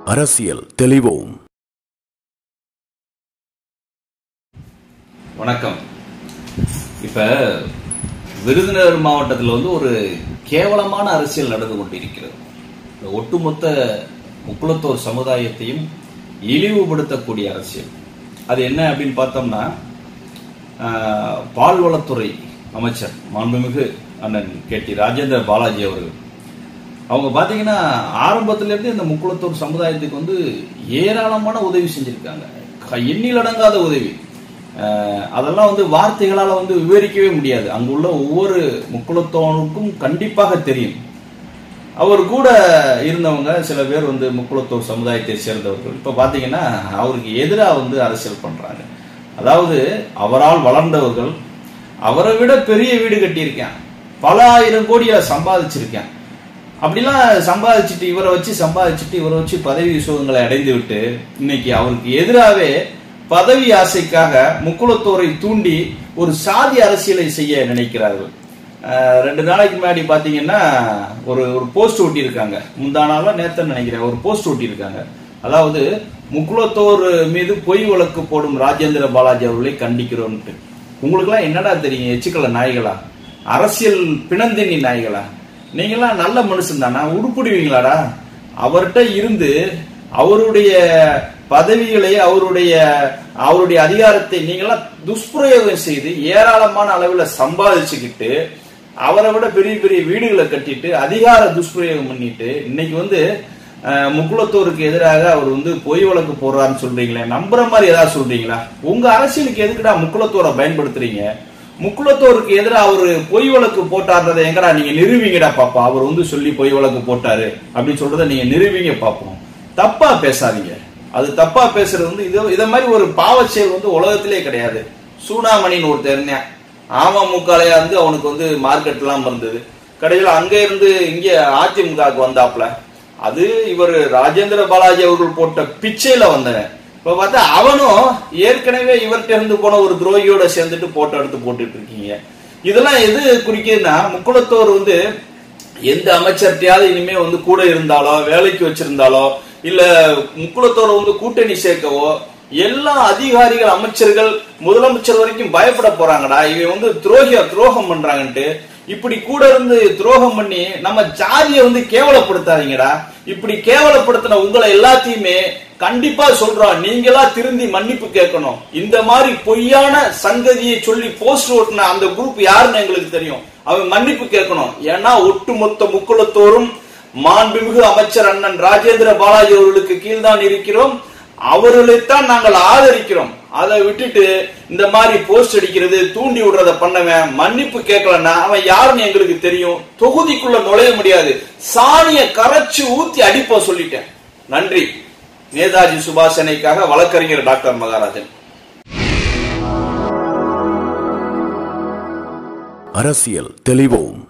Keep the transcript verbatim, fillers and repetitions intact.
அரசியல் தெளிவோம். வணக்கம். இப்ப விருதுநகர் மாவட்டத்தில் வந்து ஒரு கேவலமான அரசியல் நடந்து கொண்டிருக்கிறது. ஒட்டுமொத்த முக்குளத்தோர் சமுதாயத்தையும் இழிவுபடுத்தக்கூடிய அரசியல். அது என்ன அப்படின்னு பார்த்தோம்னா, பால்வளத்துறை அமைச்சர் மாண்புமிகு அண்ணன் கே டி ராஜேந்திர பாலாஜி அவர்கள் அவங்க பாத்தீங்கன்னா ஆரம்பத்துல இருந்து இந்த முக்குளத்தோர் சமுதாயத்துக்கு வந்து ஏராளமான உதவி செஞ்சிருக்காங்க. எண்ணிலடங்காத உதவி. அதெல்லாம் வந்து வார்த்தைகளால வந்து விவரிக்கவே முடியாது. அங்குள்ள ஒவ்வொரு முக்குளத்தோருக்கும் கண்டிப்பாக தெரியும். அவர் கூட இருந்தவங்க சில பேர் வந்து முக்குளத்தோர் சமுதாயத்தை சேர்ந்தவர்கள் இப்ப பாத்தீங்கன்னா அவருக்கு எதிராக வந்து அரசியல் பண்றாங்க. அதாவது அவரால் வளர்ந்தவர்கள், அவரை விட பெரிய வீடு கட்டியிருக்கேன், பல ஆயிரம் கோடியை சம்பாதிச்சிருக்கேன், அப்படிலாம் சம்பாதிச்சுட்டு இவரை வச்சு சம்பாதிச்சுட்டு இவரை வச்சு பதவி சுகங்களை அடைந்து விட்டு இன்னைக்கு அவருக்கு எதிராகவே பதவி ஆசைக்காக முக்குளத்தோரை தூண்டி ஒரு சாதி அரசியலை செய்ய நினைக்கிறார்கள். ரெண்டு நாளைக்கு முன்னாடி பாத்தீங்கன்னா ஒரு ஒரு போஸ்ட் ஒட்டி இருக்காங்க. முந்தானால நேத்தன்னு நினைக்கிறேன் ஒரு போஸ்ட் ஒட்டி இருக்காங்க. அதாவது முக்குளத்தோர் மீது பொய் வழக்கு போடும் ராஜேந்திர பாலாஜி அவர்களை கண்டிக்கிறோம். உங்களுக்கு எல்லாம் என்னடா தெரியும்? எச்சுக்கள நாய்களா? அரசியல் பிணந்தினி நாய்களா? நீங்களாம் நல்ல மனுஷன் தானா? உருப்பிடுவீங்களாடா? அவர்கிட்ட இருந்து அவருடைய பதவிகளை, அவருடைய அவருடைய அதிகாரத்தை நீங்களாம் துஷ்பிரயோகம் செய்து ஏராளமான அளவில் சம்பாதிச்சுக்கிட்டு அவரை விட பெரிய பெரிய வீடுகளை கட்டிட்டு அதிகார துஷ்பிரயோகம் பண்ணிட்டு இன்னைக்கு வந்து முக்குளத்தோருக்கு எதிராக அவர் வந்து பொய் வழக்கு போடுறான்னு சொல்றீங்களே, நம்புற மாதிரி ஏதாவது சொல்றீங்களா? உங்க அரசியலுக்கு எதுக்குடா முக்குளத்தோரை பயன்படுத்துறீங்க? முக்குளத்தோருக்கு எதிராக அவரு பொய் வழக்கு போட்டார்றதை எங்கடா நீங்க நிறுவீங்கடா பாப்பா. அவர் வந்து சொல்லி பொய் வழக்கு போட்டாரு அப்படின்னு சொல்றதை நீங்க நிறுவீங்க பாப்போம். தப்பா பேசாதீங்க. அது தப்பா பேசுறது வந்து இது இத மாதிரி ஒரு பாவ செயல் வந்து உலகத்திலே கிடையாது. சூடாமணின்னு ஒருத்தர் இருந்தேன், அமமுகலையா இருந்து அவனுக்கு வந்து மார்க்கெட் எல்லாம் இருந்தது. கடைசியில் அங்க இருந்து இங்க அதிமுகவுக்கு வந்தாப்ல. அது இவர் ராஜேந்திர பாலாஜி அவர்கள் போட்ட பிச்சையில வந்தவன். இப்ப பார்த்தா அவனும் ஏற்கனவே இவர்கிட்ட இருந்து போன ஒரு துரோகியோட சேர்ந்துட்டு போட்டோ எடுத்து போட்டுட்டு இருக்கீங்க. இதெல்லாம் எது குறிக்குதுன்னா, முக்குளத்தோர் வந்து எந்த அமைச்சர்கிட்டயாவது இனிமே வந்து கூட இருந்தாலோ வேலைக்கு வச்சிருந்தாலோ இல்ல முக்குளத்தோரை வந்து கூட்டணி சேர்க்கவோ எல்லா அதிகாரிகள், அமைச்சர்கள், முதலமைச்சர் வரைக்கும் பயப்பட போறாங்கடா. இவன் வந்து துரோகியா துரோகம் பண்றாங்கன்ட்டு. இப்படி கூட இருந்து துரோகம் பண்ணி நம்ம ஜாதியை வந்து கேவலப்படுத்தாதீங்கடா. இப்படி கேவலப்படுத்தின உங்களை எல்லாத்தையுமே கண்டிப்பா சொல்றோம், நீங்களா திருந்தி மன்னிப்பு கேட்கணும். இந்த மாதிரி பொய்யான சங்கதியை சொல்லி போஸ்ட் ஓட்டின அந்த குரூப் யாருன்னு எங்களுக்கு தெரியும். அவன் மன்னிப்பு கேட்கணும். ஏன்னா ஒட்டுமொத்த முக்குளத்தோரும் மாண்புமிகு அமைச்சர் அண்ணன் ராஜேந்திர பாலாஜி அவர்களுக்கு கீழ்தான் இருக்கிறோம். அவர்களைத்தான் நாங்கள் ஆதரிக்கிறோம். அதை விட்டுட்டு இந்த மாதிரி போஸ்ட் அடிக்கிறது, தூண்டி விடுறத பண்ணவன் மன்னிப்பு கேட்கலன்னா அவன் யாருன்னு எங்களுக்கு தெரியும். தொகுதிக்குள்ள நுழைய முடியாது. சாணிய கரைச்சு ஊத்தி அடிப்ப சொல்லிட்டேன். நன்றி. நேதாஜி சுபாஷனைக்காக வழக்கறிஞர் டாக்டர் மகாராஜன். அரசியல் தெளிவோம்.